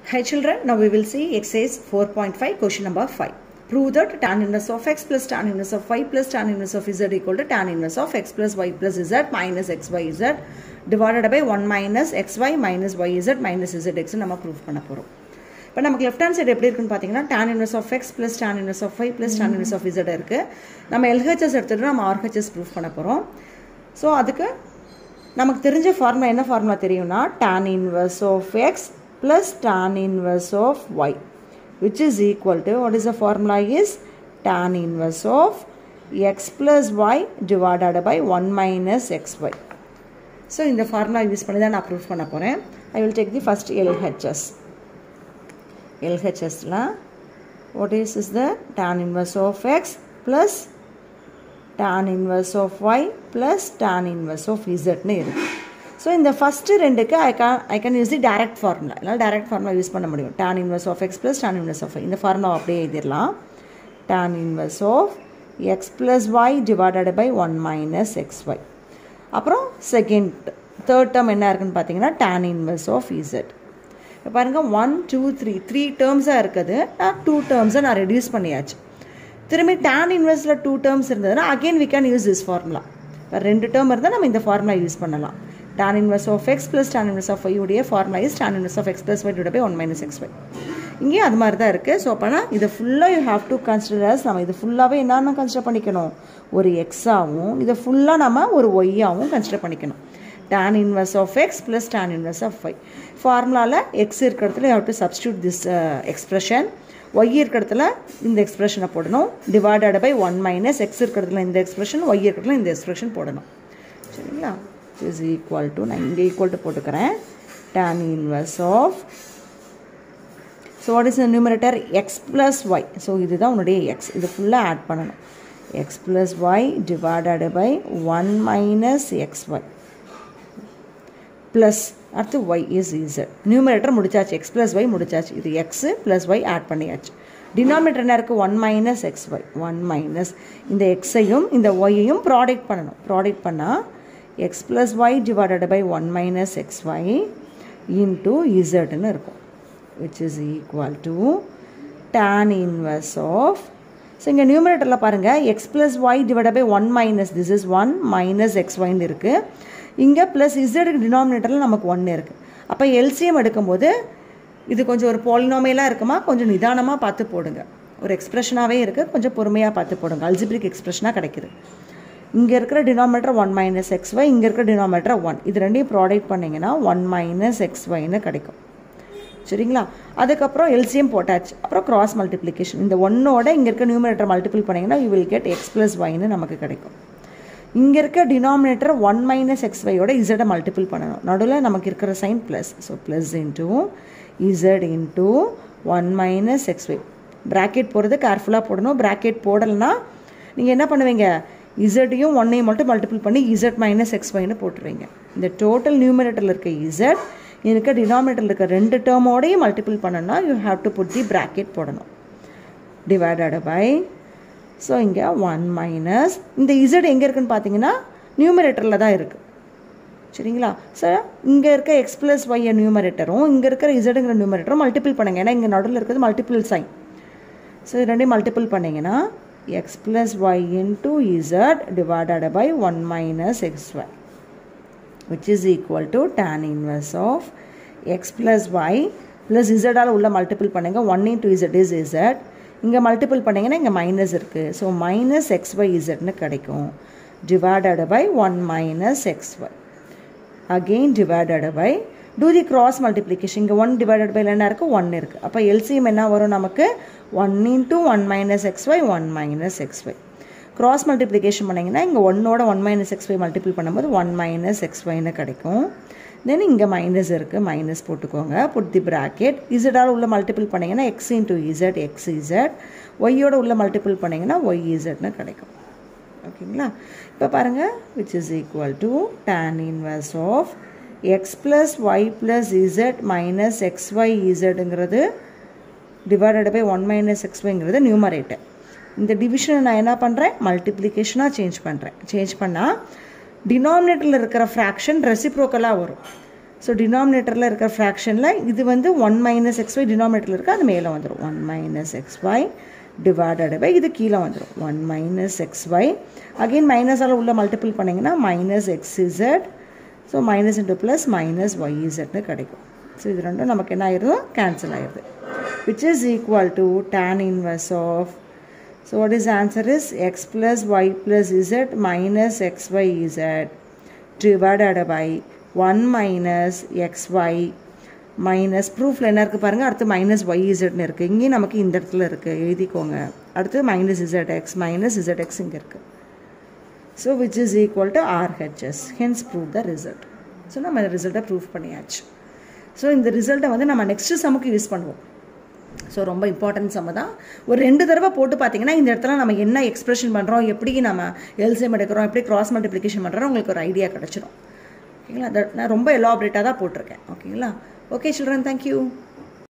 Hi children, now we will see exercise 4.5 question number 5. Prove that tan inverse of x plus tan inverse of y plus tan inverse of z equal to tan inverse of x plus y plus z minus xyz divided by 1 minus xy minus yz minus zx நம்ம prove பண்ண போறோம். இப்போ நமக்கு left hand side எப்படி இருக்குன்னு பாத்தீங்கன்னா tan inverse of x plus tan inverse of y plus tan inverse of z இருக்கு. நம்ம LHS எடுத்துட்டு நம்ம RHS prove பண்ண போறோம். சோ அதுக்கு நமக்கு தெரிஞ்ச ஃபார்முலா என்ன ஃபார்முலா தெரியும்னா tan inverse of x plus tan inverse of y, which is equal to, what is the formula is tan inverse of x plus y divided by 1 minus xy. So in the formula use பண்ணி தான் நான் prove பண்ண போறேன். I will take the first LHS. LHS la what is the tan inverse of x plus tan inverse of y plus tan inverse of z னு இருக்கு. So in the first ரெண்டுக்கு I can use the direct formula. இல்ல direct formula use பண்ண முடியும். tan inverse of x plus tan inverse of y. இந்த formula அப்படியே எழுதிரலாம். tan inverse of x plus y divided by 1 minus xy. அப்புறம் third term என்ன இருக்குன்னு பாத்தீங்கன்னா tan inverse of z. இப்ப பாருங்க 1 2 3 terms இருக்குது. நான் 2 terms நான் ரெடியூஸ் பண்ணியாச்சு. திரும்பி tan inverse ல 2 terms இருந்ததுனா again we can use this formula. இப்ப ரெண்டு term இருந்தா நம்ம இந்த formula யூஸ் பண்ணலாம். tan inverse of x plus tan inverse of y உடைய formula is tan inverse of x plus y divided by 1 minus xy. இங்கே அது மாதிரி தான் இருக்கு. சோ அப்பனா இது ஃபுல்லா you have to consider as நம்ம இது ஃபுல்லாவே என்னன்னா கன்சிடர் பண்ணிக்கணும். ஒரு x ஆவும் இது ஃபுல்லா நாம ஒரு y ஆவும் கன்சிடர் பண்ணிக்கணும். tan inverse of x plus tan inverse of y. ஃபார்முலால x இருக்கிற இடத்துல you have to substitute this expression. y இருக்கிற இடத்துல இந்த எக்ஸ்பிரஷனை போடணும். divided by 1 minus x இருக்கிற இடத்துல இந்த எக்ஸ்பிரஷன் y இருக்கிற இடத்துல இந்த எக்ஸ்பிரஷன் போடணும். சரிங்களா? is equal to நான் இங்க equal to போட்டுக்கறேன் tan inverse of, so what is the numerator x plus y. so இதுதான் உன்னுடைய x, இது ஃபுல்லா ஆட் பண்ணனும். x plus y divided by 1 minus xy plus அடுத்து y is z. numerator முடிச்சாச்சு, x plus y முடிச்சாச்சு. இது x plus y add பண்ணியாச்சு. denominator என்ன இருக்கு 1 minus xy. 1 minus இந்த x ஐயும் இந்த y ஐயும் ப்ராடக்ட் பண்ணனும். ப்ராடக்ட் பண்ணா x plus y divided by 1 minus xy into z ன்னு இருக்கும், which is equal to tan inverse of, so இங்க numeratorல பாருங்க x plus y divided by 1 minus, this is 1 minus xy ன்னு இருக்கு. இங்க plus z க்கு denominatorல நமக்கு 1 இருக்கு. அப்ப LCM எடுக்கும்போது இது கொஞ்சம் ஒரு பாலினாமியலா இருக்குமா, கொஞ்சம் நிதானமா பார்த்து போடுங்க. ஒரு எக்ஸ்பிரஷனாவே இருக்கு, கொஞ்சம் பொறுமையா பார்த்து போடுங்க. அல்ஜிப்ரிக் எக்ஸ்பிரஷனா கிடைக்குது. இங்க இருக்கிற denominator 1 minus xy, இங்க இருக்கிற denominator 1. இது ரெண்டையும் ப்ராடக்ட் பண்ணீங்கன்னா 1 minus xy ன்னு கிடைக்கும். சரிங்களா? அதுக்கு அப்புறம் LCM போட்டாச்சு. அப்புறம் கிராஸ் மல்டிப்ளிகேஷன். இந்த 1 ஓட இங்க இருக்க நியூமரேட்டர் மல்டிபிள் பண்ணீங்கன்னா you will get x plus y ன்னு நமக்கு கிடைக்கும். இங்க இருக்க denominator 1 minus xy ஓட z மல்டிபிள் பண்ணனும். நடுவுல நமக்கு இருக்கிற sign plus. so plus into z into 1 minus xy. Bracket போறது கேர்ஃபுல்லா போடணும். பிராக்கெட் போடலனா நீங்க என்ன பண்ணுவீங்க, z யும் 1 ஐயும் மட்டும் மல்டிபிள் பண்ணி z minus xy ன்னு போட்டுருவீங்க. இந்த டோட்டல் நியூமரேட்டர்ல இருக்க z இதுக்கு டினாமினேட்டர்ல இருக்க ரெண்டு டேர்ம் ஓடயே மல்டிபிள் பண்ணனும்னா you have to put the bracket போடணும். divided by, so இங்க 1 minus இந்த z எங்க இருக்குன்னு பாத்தீங்கன்னா நியூமரேட்டர்ல தான் இருக்கு. சரிங்களா? சோ இங்க இருக்க x plus y நியூமரேட்டரும் இங்க இருக்க zங்கற நியூமரேட்டரும் மல்டிபிள் பண்ணுங்க. ஏன்னா இங்க நடுவுல இருக்குது மல்டிபிள் சைன். சோ ரெண்டையும் மல்டிபிள் பண்ணீங்கன்னா x plus y into z divided by 1 minus xy, which is equal to tan inverse of x plus y plus z ஆல உள்ள மல்டிபிள் பண்ணுங்க. 1 into z is z. இங்க மல்டிபிள் பண்ணீங்கன்னா இங்க minus இருக்கு. so minus xyz ன்னு கிடைக்கும். divided by 1 minus xy. again divided by, do the cross multiplication. இங்க 1 divided by என்ன இருக்கு 1 இருக்கு. அப்ப LCM என்ன வரும் நமக்கு 1 into 1 minus xy 1 minus xy. cross multiplication பண்ணீங்கன்னா இங்க 1 ஓட 1 minus xy மல்டிபிள் பண்ணும்போது 1 minus xy ன்னு கிடைக்கும். then இங்க மைனஸ் இருக்கு, மைனஸ் போட்டுக்கோங்க. put the bracket. z ஆல உள்ள மல்டிபிள் பண்ணீங்கன்னா x into z xz, y ஓட உள்ள மல்டிபிள் பண்ணீங்கன்னா yz ன்னு கிடைக்கும். ஓகேங்களா? இப்ப பாருங்க, which is equal to tan inverse of x plus y plus z minus xyzங்கிறது divided by 1 minus xyங்கிறது நியூமரேட்டர். இந்த டிவிஷனை நான் என்ன பண்றேன், மல்டிப்ளிகேஷனா சேஞ்ச் பண்றேன். சேஞ்ச் பண்ணா டினாமினேட்டர்ல இருக்கிற ஃபிராக்ஷன் ரெசிப்ரோக்கலா வரும். ஸோ டினாமினேட்டரில் இருக்கிற ஃப்ராக்ஷனில் இது வந்து 1 மைனஸ் எக்ஸ்ஒய் டினாமினேட்டரில் இருக்குது, அது மேலே வந்துடும். 1 மைனஸ் எக்ஸ்ஒய் டிவைடட் பை இது கீழே வந்துடும். 1 மைனஸ் எக்ஸ்ஒய் அகெயின் மைனஸால் உள்ள மல்டிபிள் பண்ணிங்கன்னா minus x z, so minus into plus minus ஒய்இசட்னு கிடைக்கும். ஸோ இது ரெண்டும் நமக்கு என்ன ஆயிடுதோ கேன்சல் ஆயிடுது. Which is equal to tan inverse of, so what is answer is x plus y plus z minus xyz divided by 1 minus xy minus ப்ரூஃபில் என்ன இருக்குது பாருங்கள், அடுத்து மைனஸ் ஒய்இசட்னு இருக்குது, இங்கேயும் நமக்கு இந்த இடத்துல இருக்குது, எழுதிக்கோங்க. அடுத்து மைனஸ் ZX மைனஸ் ZX இங்கே இருக்குது. So which is equal to RHS, hence prove the result. So நம்ம இந்த ரிசல்ட்டை ப்ரூவ் பண்ணியாச்சு. ஸோ இந்த ரிசல்ட்டை வந்து நம்ம நெக்ஸ்ட்டு சம்முக்கு யூஸ் பண்ணுவோம். ஸோ ரொம்ப இம்பார்ட்டன்ட் சம்ம தான். ஒரு 2 தடவை போட்டு பார்த்தீங்கன்னா இந்த இடத்துல நம்ம என்ன எக்ஸ்பிரஷன் பண்ணுறோம், எப்படி நம்ம எல்சிஎம் எடுக்கிறோம், எப்படி கிராஸ் மல்டிப்ளிகேஷன் பண்ணுறோம், உங்களுக்கு ஒரு ஐடியா கிடச்சிடும். ஓகேங்களா? நான் ரொம்ப எலாபரேட்டாக தான் போட்டிருக்கேன். ஓகேங்களா? Okay children, thank you.